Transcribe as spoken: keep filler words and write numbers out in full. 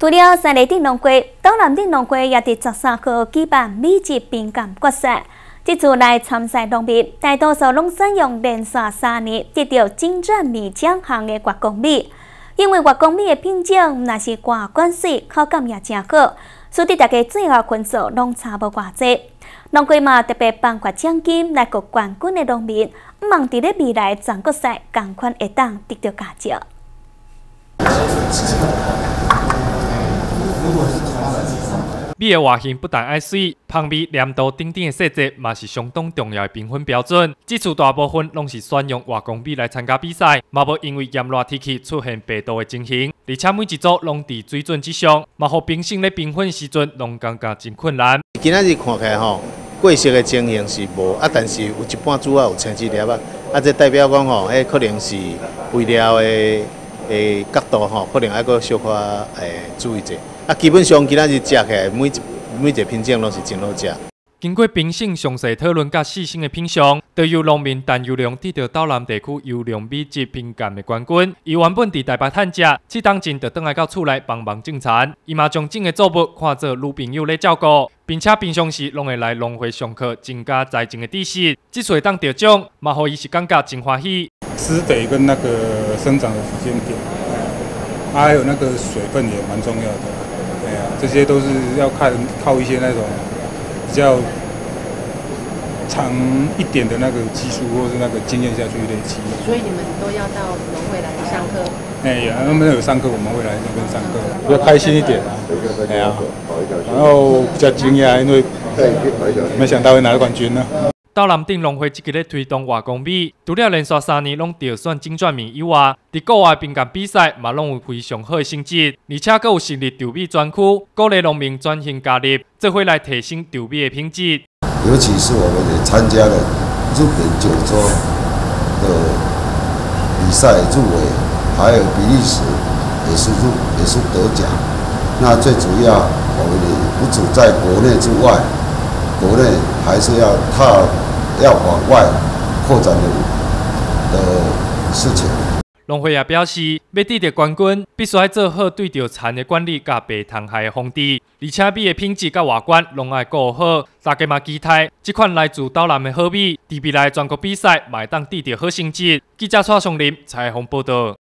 除了三立顶农会，东南顶农会也伫十三号举办美职冰鉴决赛。这次来参赛农民，大多数拢选用连续三年得到金钻米奖项的月光米，因为月光米的品种若是挂管水，口感也真好，所以大家最后分数拢差无偌济。农会嘛特别颁发奖金来给冠军的农民，毋望伫咧未来全国赛同款会当得到佳绩。 米的外形不但爱水，芳味、黏度等等的细节，嘛是相当重要的评分标准。这次大部分拢是选用月光米来参加比赛，嘛无因为炎热天气出现白度的情形。而且每一组拢伫水准之上，嘛互评审咧评分时阵拢感觉真困难。 今仔日看起来吼，过色的情形是无啊，但是有一半主要有青一粒啊，啊，这代表讲吼，迄可能是肥料的诶角度吼，可能还阁小可诶注意者。啊，基本上今仔日食起来每一每一个品种拢是真好食。 经过评审详细讨论甲细心的品尝，就由农民陈优良得到岛南地区优良米质品鉴的冠军。伊原本伫台北探食，这当真就倒来到厝内帮忙种田。伊嘛将种的作物看作女朋友咧照顾，并且平常时拢会来农会上课，增加栽种的知识。这次当得奖，嘛互伊是感觉真欢喜。 施肥跟那个生长的时间点，啊，还有那个水分也蛮重要的。哎呀，这些都是要看靠一些那种比较长一点的那个技术或是那个经验下去累积。 所以你们都要到农会来上课？ 哎呀，他们有上课，我们会来那边上课，比较开心一点啊。哎呀，然后比较惊讶，因为没想到会拿到冠军呢。 岛南顶农会积极咧推动月光米，除了连续三年拢得选金钻米以外，伫国外评鉴比赛嘛拢有非常好的成绩，而且阁有成立稻米专区，鼓励农民转型加入，做伙来提升稻米的品质。 尤其是我们也参加了日本九州的比赛入围，还有比利时也是入也是得奖。那最主要，我们也不止在国内之外，国内还是要踏要往外扩展的的事情。 农会也表示，要得到冠军，必须要做好对着田的管理甲白虫害的防治，而且米的品质甲外观拢爱顾好。大家嘛期待这款来自岛南的好米，伫未来全国比赛嘛会当得到好成绩。记者蔡松林采访报道。